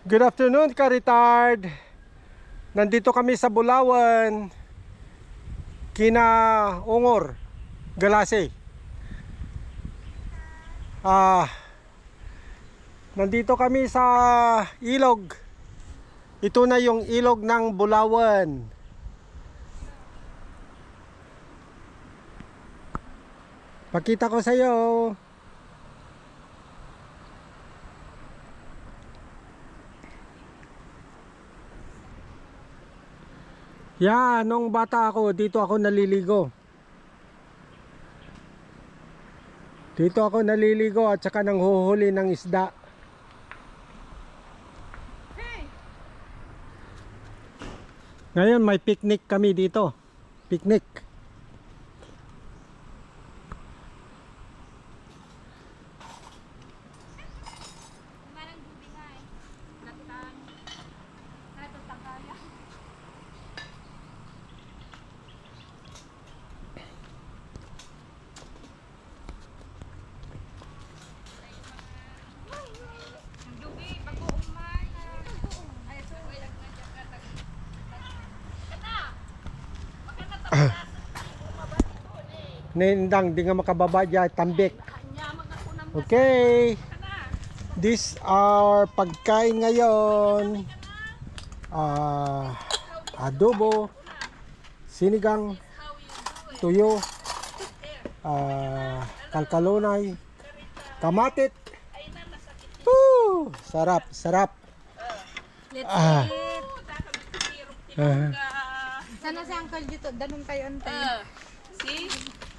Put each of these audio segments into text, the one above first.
Good afternoon, ka-retard. Nandito kami sa Bulawan, kina Ungor, Galase. Nandito kami sa ilog. Ito na yung ilog ng Bulawan. Pakita ko sa iyo. Yeah, nung bata ako, dito ako naliligo. Dito ako naliligo at saka nanghuhuli ng isda. Ngayon may picnic kami dito. Picnic. Nindang, di nga makababa dyan, tambik. Okay. These are pagkain ngayon. Adobo, sinigang, tuyo, kalkalonay, kamatit. Sarap, sarap. Sana si Uncle dito, danong tayo antay. Si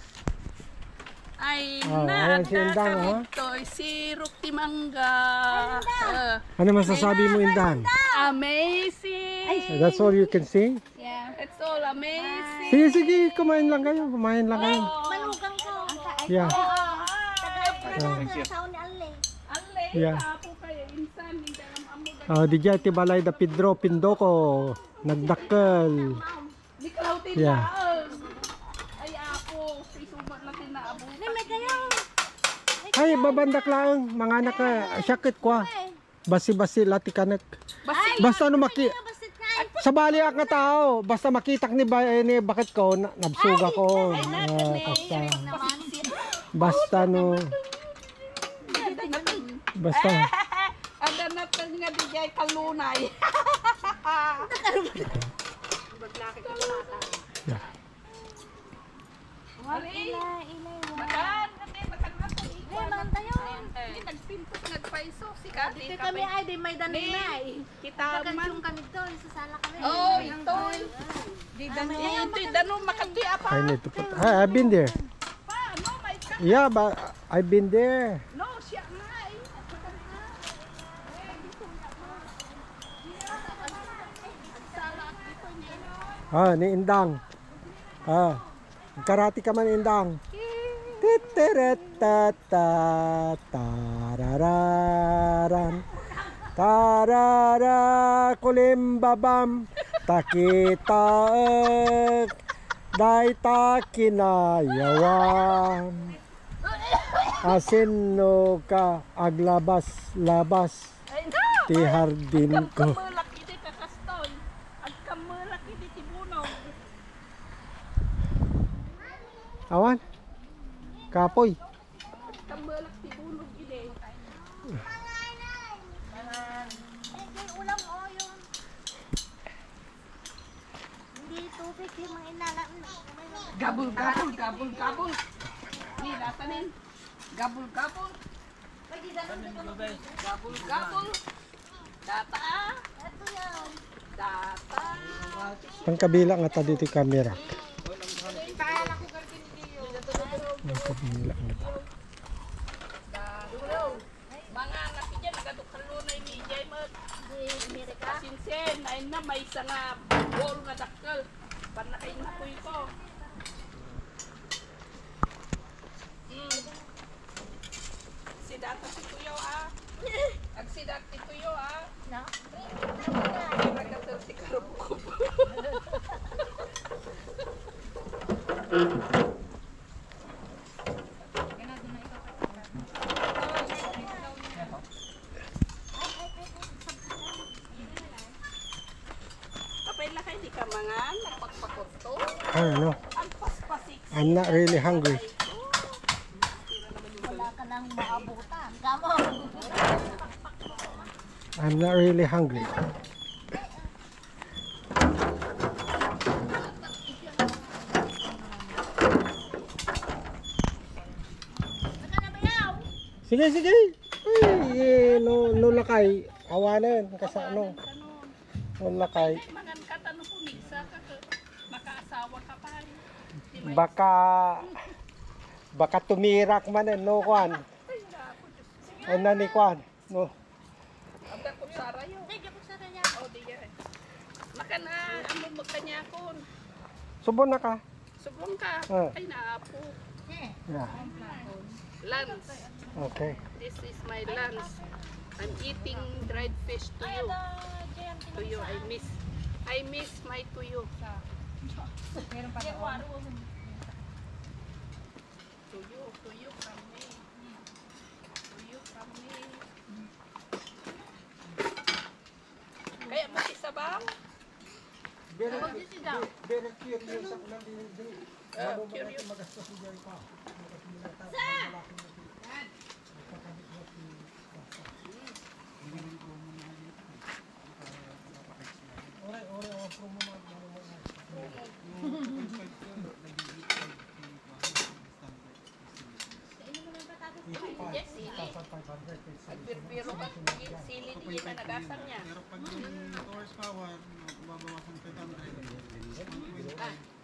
ay ayan si Indang, si Rukti Mangga. Ano masasabi mo, Indang? Amazing. That's all you can say? Yeah, it's all amazing. Sige, sige, kumain lang kayo. Kumain lang kayo. Manugang ko. Yeah. Yeah. Di dyan, tibalay da Pedro Pindoko. Nagdakkel. Yeah. Ay ako, si sumat natin na abo. Ay, babandak lang. Mga anak ka, syakit ko. Basi-basi, latikanek. Basta ano sa bali ang tao, basta makitak ni bakit ko, nabsuga ko. Basta no. Basta. Ada natin nga di jay kalunay. Yeah. Makan tayo. Nagpintos nagpaiso si Kati. Kami ay di may danay. Kita man kami doon sa sala kami. oh, ito. Di dano makati apa? I need to put. I've been there. Paano may ka? Yeah, but I've been there. No, siya nga eh. Ni Indang. Karate ka man, Indang. Tarararan. Tarara kulimbabam. Takitaek. Daita kinayawan. Asin ka aglabas-labas. Ti hardin ko. Awan. Kapoy. Kamalak ti bunog ide. Ulam o yung hindi tubig yung mga inalam. Gabul, gabul, gabul, gabul. Ni latanin. Gabul, gabul. Gabul, gabul. Data. Ito yan. Data. Pangkabila nga ta dito camera. Pangkabila nga ta. Mga nakidyan, nagadukalunay ni Jay Mat. Sinsen, ay na may isa nga bol nga dakkel. Panakay na kuy ko. Si Data si Tuyo Ag si Data si Tuyo No? Nagatul si Karubukub. man, nagpagpakuto. Ano? Ang paspasik. I'm not really hungry. Wala ka nang maabutan. Kamo. I'm not really hungry. Sige, sige. Ay, no lakay. Awanan kasi ano. No lakay. Mangan ka tanong po, misa ka, makaasawa ka pa. Baka tumirak man no kwan. Ano ni kwan? No. Ang kutsara yun. Sige po sa kanya. O, di yan. Makan na, ang magkanyakon. Subon na ka. Sublong ka. Ah. Ay, naapo. Yeah. Lunch. Okay. This is my lunch. I'm eating dried fish to you. To you, I miss my tuyo. Tuyo from me. Tuyo from me. Kaya mo isabaw? Very curious ako lang din. Curious. Magastos ni Jerry pa. Yes, sili. Pero ka, sili din na nagasan niya. Pero pag yung 2 horsepower, babawasan 500.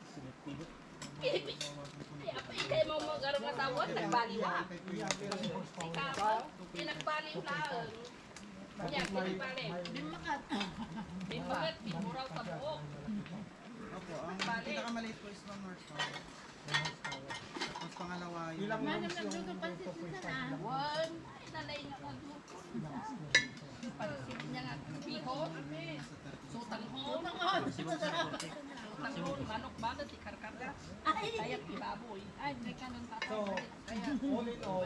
Ikay mo mag-arong asawa, nagbaliw ha. Ikaw, pinagbaliw lang. Yan, pinagbaliw. Bimagat, bimuraw sa buhok. Opo, ang pinakamaliit po is 1 horsepower. Tapos pangalawa yung... Ilang rooms yung 2.5 lang? One, ay nalay nga magluto. Pansit niya nga, bihon. Sutanghon. Sutanghon, manok ba? Di karkarga. Kaya pibaboy. Ay, may kanon pa. So, all in all,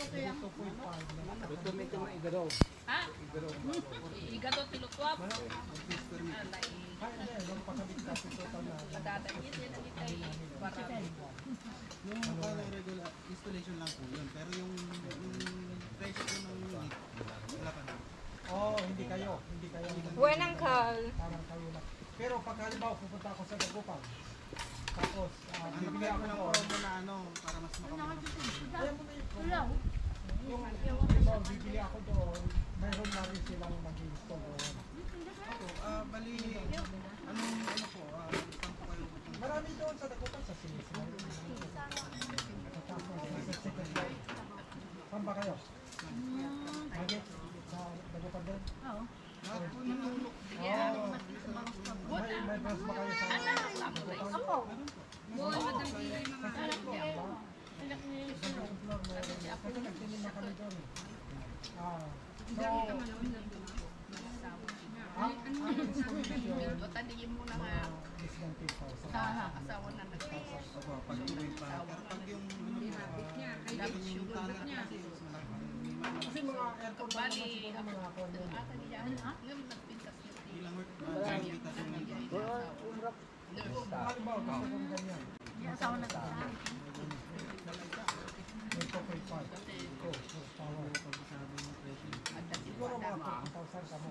2.5. Ha? Igado tilutwap. Alay. Madadagit yan ang itay. Yung regular installation lang po yun. Pero yung presyo po ng unit, wala pa na. Oh, hindi kayo. When uncle. Parang kayo lang. Pero pag halimbawa pupunta ako sa Dagupan, tapos bibili Bigyan ako ko ng doon. promo na ano, para mas makamura. Ayaw mo na yung halimbawa bibili ako doon, mayroon na rin silang mag-install doon. Opo, bali, ano po, saan po kayo pupunta? Marami doon sa Dagupan, sa Sinisay. Saan ba kayo? Lagi? Sa Dagupan din? Oo. May bus ba kayo sa Dagupan? Ako. Kasi nagtinim na kami doon. Ang installation, Tandaan mo na nga. is 10,000. Asawa na nagtayo. Opo, pag tuloy pa. Pero pag yung yung tanong kasi, mas malaki. Kasi mga aircon na naman siguro mga ako yun. Ilang work ba? Kita sa mga Halimbawa, gusto kong ganyan. Asawa na ka. Yung 2.5. Ito, horsepower. Siguro mga 40,000 ka mo.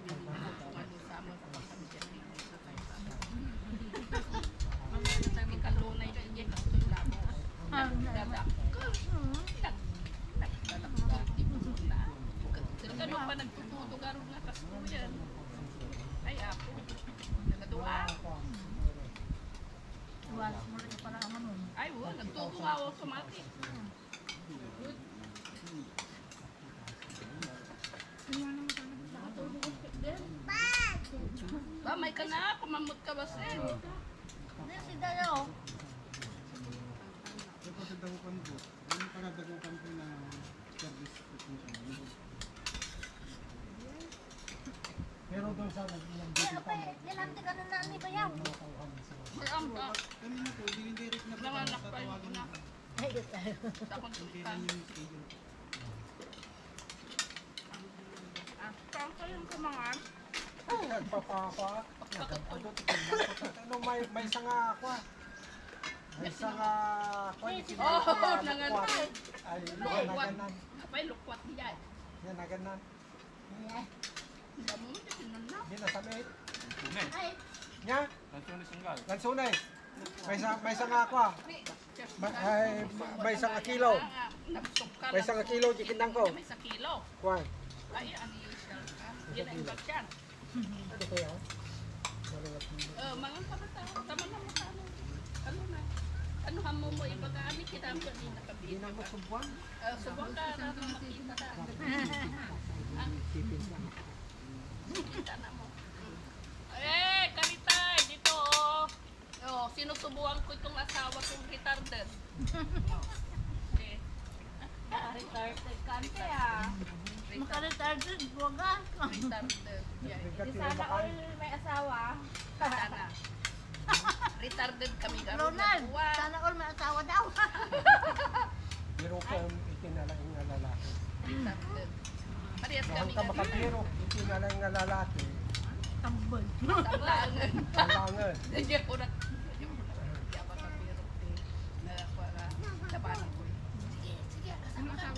Ano pa nagtututo garong nga kasto yan? Ay, ako. Nagadua. Iwalas mo rin para ano mo. Ay, wala. Nagtuto nga automatic. Ba, may ka na. Kumamot ka ba, Sen? Hindi si Dayo. Ito po sa Dagupan po. Yung pagkadagupan po na service technician. Pero doon sa Pero pa, ilanti ka na ni Bayaw. May ang ka. Kami na po, direct na po Nanganak sa pa yun tawagan na. na. Ay, tayo. Takot Kailan yung schedule. Saan ka yung kumangan? Nagpapapa. Nagpapapa. Ano, may sanga ako ah. May sanga ako. Oh, nanganay. Ay, naganan. Apay lukwat niya. Yan, naganan. Damo mo din na. Hindi na samit. Ay, Nya? Lansunay. May sanga ako ah. May sanga kilo. May sanga kilo, jikindang ko. May sa kilo. Kuwan. Ay, ani siya. Yan ang bagyan. Ano kaya? Mga kabata, tama na mo ano. Ano na? Ano hamo mo ibaga ani kita ang pwede Hindi nakabit. na mo subuan. Subok ka na makita na. Kita na mo. Karitay, dito oh. Oh, sinusubuan ko itong asawa kong retarded. Okay. Retarded kante ah. makaretarded, buwaga. Retarded. Yeah. Di sana all may asawa. Sana. Retarded kami garo. Ronald, sana all may asawa daw. Pero kung itinalaing nga lalaki. Retarded. Parehas Mahal kami ka makapiro, itinalaing nga lalaki. Tambol. Tablangan. Kailangan. Hindi ako na. Hindi ako na. Hindi ako na pero. Nakakuha ka. Labanan ko. Sige. Ano ka?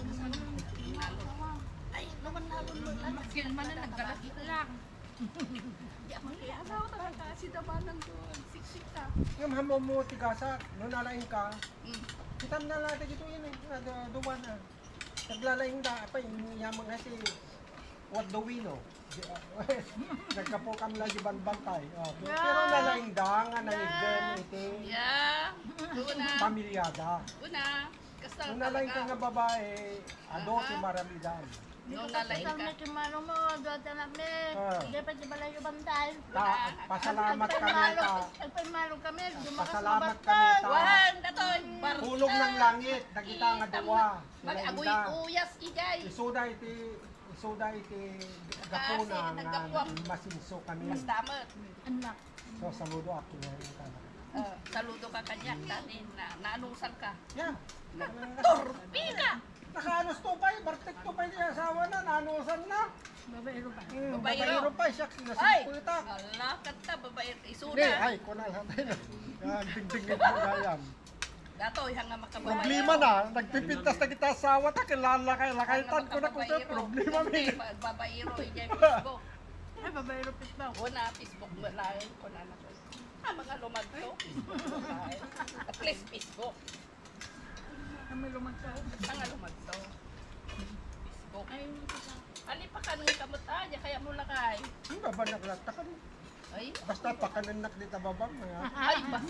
Ay, naman nalun mo. Skill man na naggalagit lang. Hindi ako kaya asawa talaga. Si labanan ko. Siksik ka. Yung hamo mo tigasak, nung nalaing ka, Mm. kita na natin dito yun eh, duwan ah. Naglalaing da, apa yung yaman kasi, what do we know? Nagkapukam lang di bantay. Oh. Pero nalaing da, nga naigem, iti, Yeah. Una. pamilyada. Una. Kasal Nung nalaing ka talaga. nga babae, ado si maramidan. Nung nalaing Kasal ka. na kimano mo, doon na namin. Ah. Hindi pa di balayo bantay. Pasalamat kami ka. Pagpamalong kami, dumakas Pasalamat na kami bantay. ta. Wan, datoy. Hulog ng langit, nagita nga duwa. Mag-agoy Nalaing da. uyas ijay. Isuda iti gapuna nga naggapuam. masinso kami. Mas damat. Anak. So saludo ako na yung kana. Saludo ka kanya. Dahil na naanusan ka. Yeah. Torpi ka! Nakaanos to pa, bartek to pa yung asawa na, nanusan na. Babaero pa. Babayro. Babayro pa, siya, Ay! nasimpuita. Alakat ka, babae. Hindi, Isuna. ay, kunal natin. Dingdingin ko gayam. Dato, hanga makababaero. Problema na, nagpipintas na kita asawa ta, kilala kay lakaitan ko na kung sa problema mi. Babaero, ijay Facebook. Ay, babaero pa ba? Una, Facebook mo lain ko na nato. Mga lumagto. Facebook mo lain. At least Facebook. Kami lumagsaw. Mga lumagto. Facebook. Ani pa ka nang kamot aja, kaya mo lakay. Hindi ba naglatakan? Ay, Basta pakananak dito babang mga. ay ba?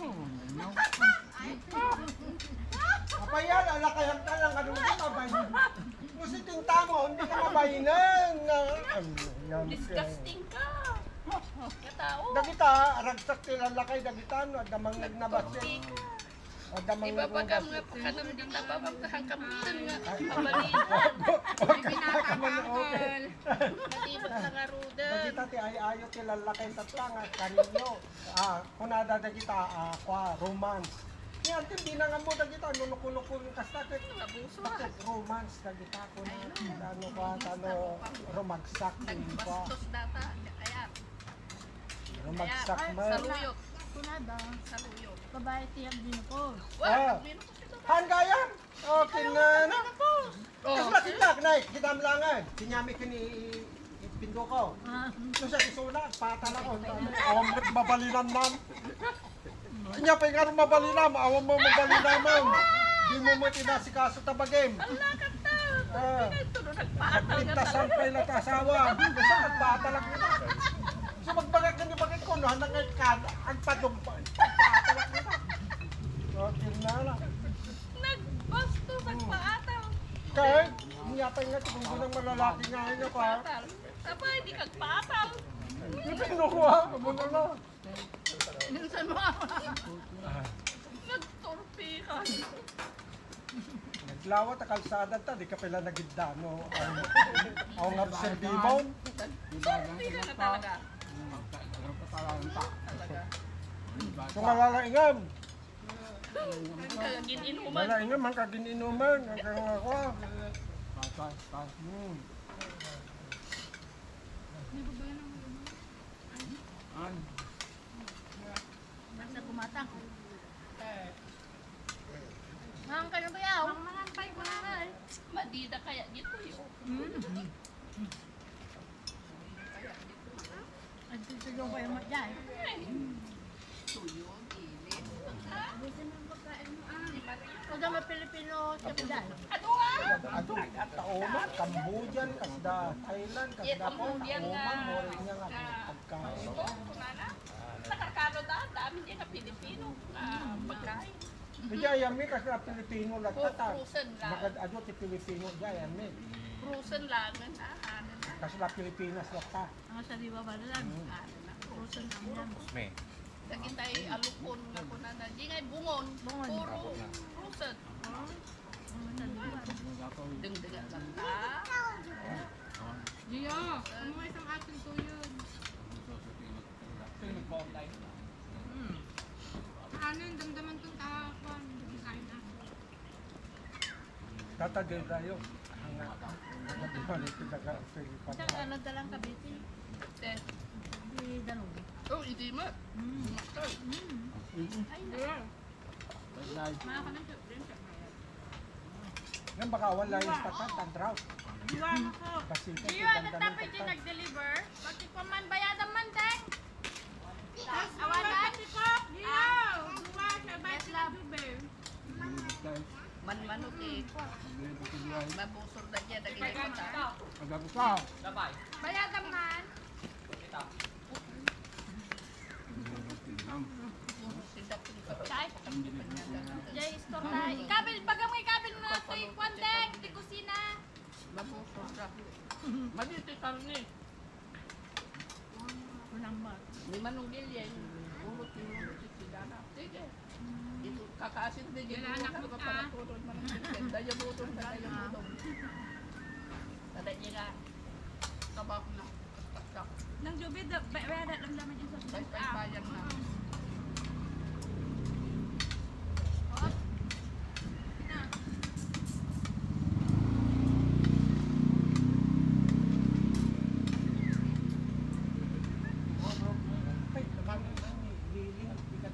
Apa yan, alakayan ka lang, ano ka mabayin? Kung si tinta mo, hindi ka mabayinan. Disgusting ka. Katao. Dagita, ragsak tilalakay, dagita, no, damang nagnabas Torpi yan. ka. O damang Di ba pag nagnabas mga pakanam din na babang kahang kamitan nga. Ay. Mabalitan. Huwag ka okay. Matibag na nga rudan. Dagita, ti ayayo tilalakay tatang, kaninyo. Kung nadadagita, romance. Yan, hindi na nga mo dagita, nulukulukul yung kastakit. Abuso Bakit romance dagita ko na, ano ba, romagsak, hindi ba? Nagbastos data. Ayan. Romagsak mo. Saluyot. Kunada. Saluyot. Babae tiyag din ko. Ah. Wah, meron ko sila. Hanggayan! Okay na na. Kasi makita, Nay, kita mlangan. Kinyami ko ni Pindo ko. Ito siya, isula, patala ko. Awam mo mabalinan nam. Kanya pa yung mabalinan, awam mo mabalinan mam. Di mo mo tinasikaso tabagim. Allah ka ta. Ito no, nagpaatal nga Nagpintasan pa yung natasawa. Kasi nagpatalak nila. So magbagak na yung bagay ko, no, hanangay ka, ang padumpa. Nagpatalak nila. Okay na lang. Nagbastos, nagpaatal. Kahit, niyapay nga ito, kung gunang malalaki nga yun ako ha. Paatal. Tama, hindi kagpaatal. Napino ko ha, muna na. Minsan mo ako. Nagtorpi ka. Naglawat ang kalsada ta, di ka pala nagidano. Ang abserbimaw. Torpi ka na talaga. Talaga. Kung malalaingam. Gininuman. Malaingam, ang kagininuman. Ang kang ako. Diyan. Tuyo, gilit. Huwag ka Pilipino chef dyan. Ano nga? Ato, Taoman, Cambodian, kasda Thailand, kasda po, Cambodian Taoman, nga. morin niya nga pagkain. Nakakano dami din na Pilipino pagkain. Kaya yami kasda Pilipino lang tatag. Frozen lang. Magad ado ti Pilipino dyan yami. Frozen lang. Ano na. Kasda Pilipinas lang ta. Ang sariwa ba lang? Frozen ang yan. Lagi tayo alukon nga po na di ngay bungon. Puro frozen. Dengdengan lang ta. Gio, ano mo isang ating tuyod? Ano yung damdaman itong kahapon? Kain na. Tatagay tayo. Ang nagdimalik kita ka Pilipan. Saan ka nagdalang kabiti? Di dalong. Oh, hindi mo. Master. Ay, no. Mga ka ng children. Ngayon baka wala yung tatat, tandraw. Iwan ako. Kasi ito, Gio, ano tapos yung nag-deliver? Bakit pa man bayadan man, Teng? Awalan? Gio! Duwa siya ba sila dube? Man-manok eh. Mabusog na dyan. Nagiging mata. Magabot ka. Bayadan man? Jay, store tayo. Ikabil, bagang may kabil mo na ito yung kwanteng. Di kusina. Mabusog na. Manito yung karne. Walang mat. May manunggil yan. Ulot yung si Dana. Sige. Ito, kakaasin din yun. Anak mo ka ka. para turun. Daya butong. Daya butong. Tada niya ka. Tabak na. Patak. Nang jubi, bayadan lang naman yung sa Bayan na. Ay, naman liling.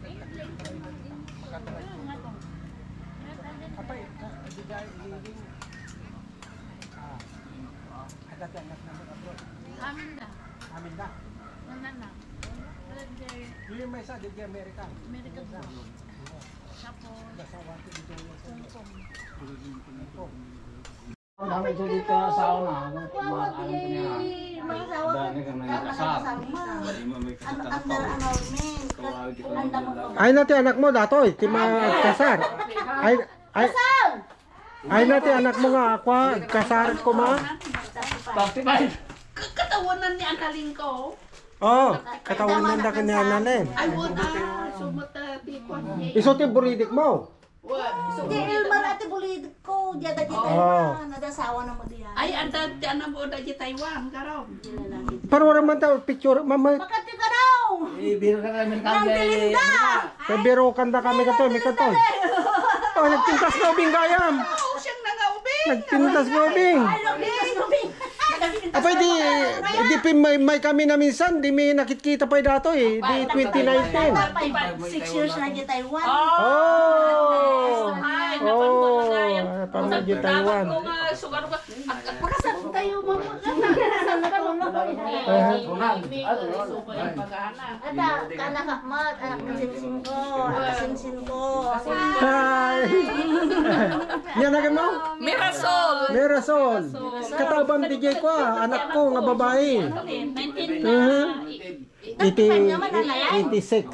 Kapay, di dahil liling. Ada ti anak naman abroad. Amin na. Amin da. Nanana. Yung may isa, di Amerika. Amerika po. Tapos, Dasawa ti dito yung Hong Kong. Ang dami ko dito sa asawa na, ano ko niya. Dami ka na kasal. Hindi mo may kasal. Ay nati anak mo datoy, ti kasar. Ay nati anak mo nga ako kasar ko ma. Katawanan ni ang kaling ko. Oh, katawan nanda kanya nanen. Ay, wala. Sumata, tikwan niya. Iso ti buridik mo. Di ilman ati bulidik ko, diada di Oh. Taiwan, nadasawa na mo diyan. Ay, anda, tiyan mo da di Taiwan, karaw. Pero wala man ta picture mama. Makati ka daw! Ibiro ka namin Ang tilinda! Biro kanda kami kato, mi kato. Oh, nagtintas na ubing gayam. Oo, siyang nangaubing. Nagtintas na ubing. Ay, lubing, lubing! Apay di may kami na minsan, di may nakikita pa dato eh, di 2019. 6 years na di Taiwan. Oh! Ay, Oh, napanagaya. pamedyo Taiwan. Ko nga, sugar ko. Pakasan tayo, mama. Ada, anak Ahmad, anak sinsin ko, anak sinsin ko. Hi! Yan na mo? Mirasol. Mirasol. Katabang DJ ko anak ko nga babae. 86.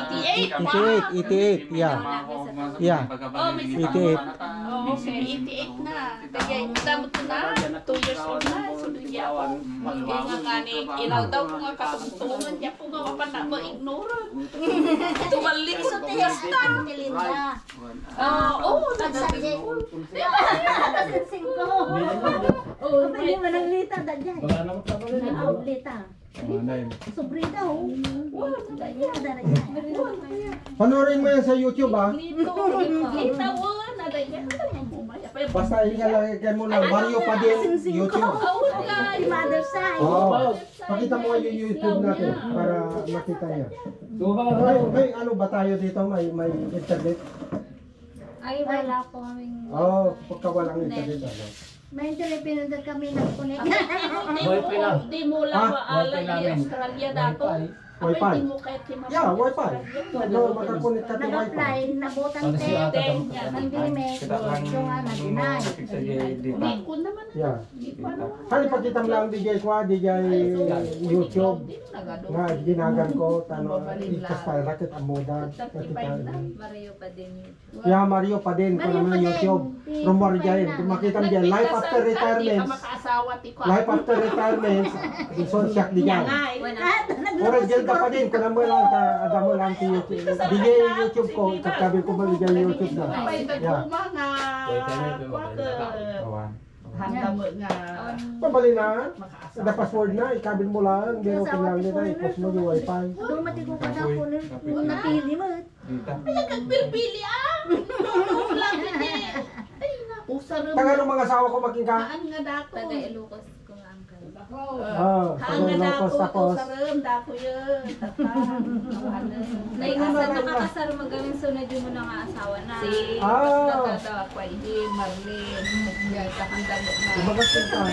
88, yeah. Yeah. 88. Oh, okay. 88 na. Kaya damot ko na. 2 years old na. Sunod niya ako. Kaya nga gani, ilaw daw ko nga katungtungan niya po nga mapana ma-ignore. Tumalik sa tiyasta. Ang tilinda. Oo, Nagsadye. Sinsin ko. Hindi mo nang lita, dadya. Lita. Sobre daw. Ada na dyan. Panorin mo yan sa YouTube ah. Itawan na dahil Basta ilalagay mo lang Mario Padilla YouTube. Si mother side. Oh, pakita mo yung YouTube natin para makita niya. May ano ba tayo dito? May internet? Ay, wala po kaming... Oh, pagka walang internet ano. May Filipino doon kami nag-connect. Di mo lang Ah, maala yung Australia dato. Wifi. Pwede mo kahit si Mama. Yeah, wifi. No, makakunik ka to wifi. Nag-apply, nabutan Kasi te. ata Ang dinimik, yung dinay. Hindi ko naman. Yeah. Hindi pa naman. Kani pakita mo lang DJ ko, DJ YouTube. Nga ginagan ko tano ikas pa raket amudan. Mario pa din yun. Ya Mario pa din ko naman YouTube. Rumor diyan, makita mo diyan life after retirement. Makaasawa ti ko. Life after retirement. Ison siyak diyan. Ora gel pa din ko naman lang ta ada mo lang ti DJ YouTube ko katabi ko ba DJ YouTube na. Ay, Ya. naguma nga. Handa mo nga. Pabali na. Ada password na, ikabil mo lang. Pero kailangan nila i-post mo yung wifi. Dumati ko ka na po nun. Napili mo. Ay, kagpilpili ah. Tulong lang hindi. Ay, naku, sarap. Taga ng mga asawa ko maging ka. Haan nga dako. Taga Ilocos ko ang uncle. Haan nga dako. Locos tapos. Sarap, dako yun. Ay, asa nakakasar magaling sunod yung mga nga asawa na. Si Nagdadawa ko ay Hindi, Marlene. Kakanda mo na. Magasin ka.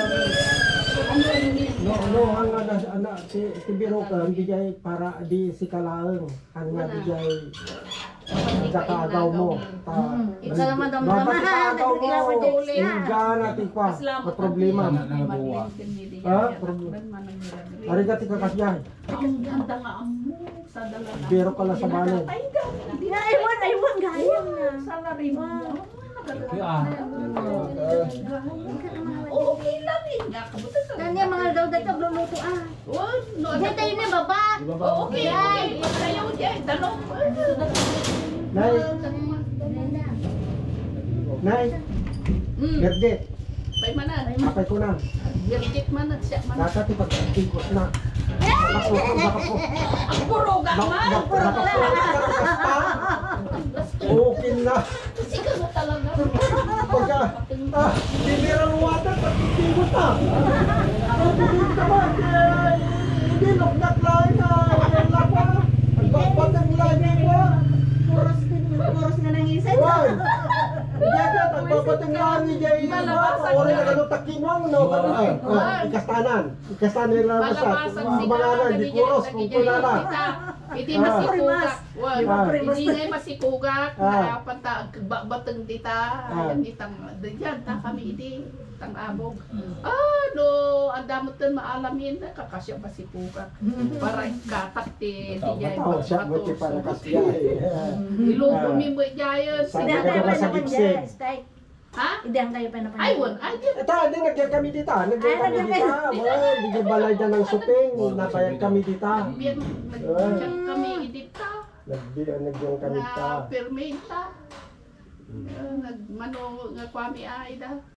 No, ang ana si biro ka DJ para di si kalaeng. Ang nga DJ sa kaagaw mo. Ikaw naman damdaman. Kaagaw mo. Nag-project siya. Inga natin pa. May problema. Ha? Ari ka tika kasyan. Ang ganda nga mo. Sa dala na. Biro ka lang sa balay. Ay, daw. Aywan, gayam na. Salary mo. Ah. Okay lang eh. Nga, kabutan ka. Nanya mga daw dito luluto ah. Oh, no. Diyan tayo na baba. Okay, okay. Ayaw dyan. Tanong. Nay, nay. Berde, Pay manan. apay ko na. Virgit manan siya manan. Nakati pag-tingkot na. Baka po. Ang puruga man. Okay na. Ikaw mo talaga. Pagka, dinirang water, pag-tingkot na. Pag-tingkot ka ba? Hindi, loknak lang na. Wala pa. Pagpapatang lagi ko. Puros nga nang isa. Why? Iya ka, pagpapatang lagi dyan. Ori na ganun takinong, no? Ikastanan. Ikastanan nila mo sa mga di kuros, kung kunala. Hindi masikugak. Hindi ngay masikugak. Panta batang dita. Ayan itang diyan ta kami idi tang abog. No, ang damot tan maalamin na kakasya masikugak. Para katak ti diyan. Oh, siya mo ti para kasya. Iluto mi mo diyan. Idang kayo pa naman dyan. Steak. Ha? Idang kayo pa naman dyan. Ay won, ay di. Ito, hindi nagyan kami dita. Nagyan kami dita. Wala, hindi balay dyan ng suping. Nabayad kami dita. Biyan nagchat kami idita. Nagyan kami dita. Na permita. Nagmano nga kwami ay da.